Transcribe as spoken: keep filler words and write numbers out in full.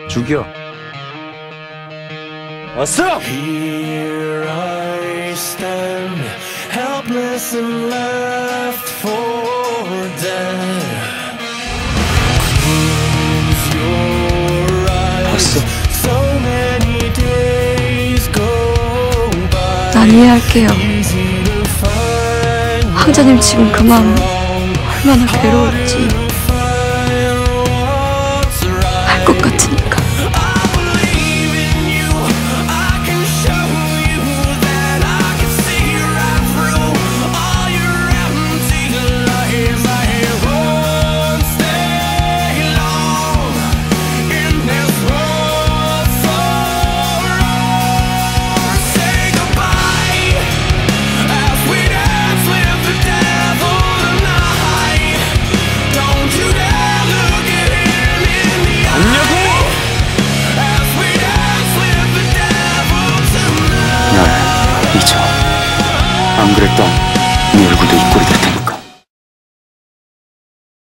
죽여. 왔어! Here I stand, helpless and left for dead. Close your eyes. 왔어. So many days go by. 난 이해할게요. 황자님 지금 그 마음 얼마나 괴로울지 알 것 같으니까. 날 잊어. 안 그랬던